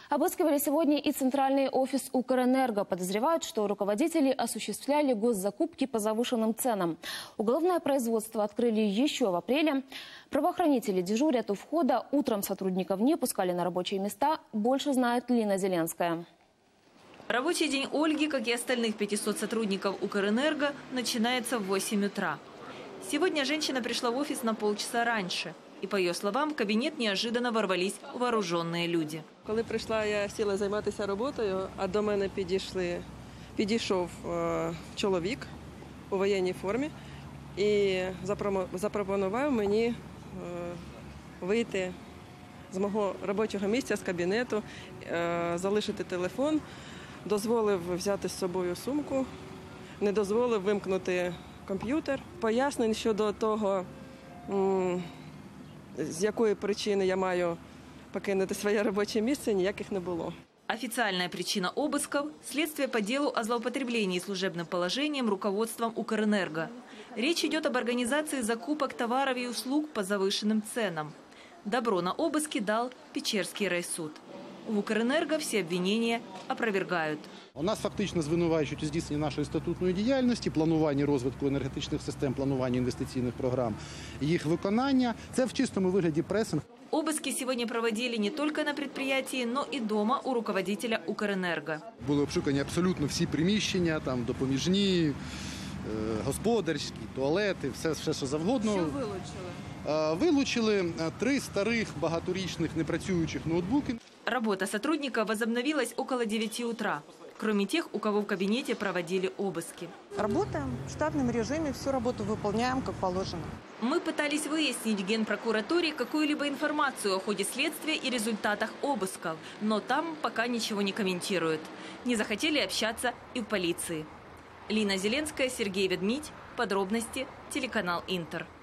Обыскивали сегодня и центральный офис Укрэнерго. Подозревают, что руководители осуществляли госзакупки по завышенным ценам. Уголовное производство открыли еще в апреле. Правоохранители дежурят у входа. Утром сотрудников не пускали на рабочие места. Больше знает Лина Зеленская. Рабочий день Ольги, как и остальных 500 сотрудников Укрэнерго, начинается в 8 утра. Сегодня женщина пришла в офис на полчаса раньше. И, по ее словам, в кабинет неожиданно ворвались вооруженные люди. Коли прийшла, я сіла займатися роботою, а до мене підійшов чоловік у воєнній формі і запропонував мені вийти з мого робочого місця, з кабінету, залишити телефон, дозволив взяти з собою сумку, не дозволив вимкнути комп'ютер. Пояснень щодо того, з якої причини я маю покинути своє робоче місце, ніяких не було. Официальная причина обысков – следствие по делу о злоупотреблении служебным положением руководством Укрэнерго. Речь идет об организации закупок товаров и услуг по завышенным ценам. Добро на обыски дал Печерский райсуд. В Укрэнерго все обвинения опровергают. У нас фактично звинувачують у здійсненні нашої статутної діяльності, плануванні розвитку енергетичних систем, плануванні інвестиційних програм, їх виконання. Це в чистому вигляді пресинг. Обыски сегодня проводили не только на предприятии, но и дома у руководителя Укрэнерго. Були обшукані абсолютно всі приміщення, там допоміжні, господарські, туалети, все що завгодно. Що вилучили? Вилучили 3 старих багаторічних непрацюючих ноутбуки. Работа сотрудника возобновилась около 9 утра. Кроме тех, у кого в кабинете проводили обыски. Работаем в штатном режиме, всю работу выполняем, как положено. Мы пытались выяснить в Генпрокуратуре какую-либо информацию о ходе следствия и результатах обысков, но там пока ничего не комментируют. Не захотели общаться и в полиции. Лина Зеленская, Сергей Ведмидь. Подробности. Телеканал Интер.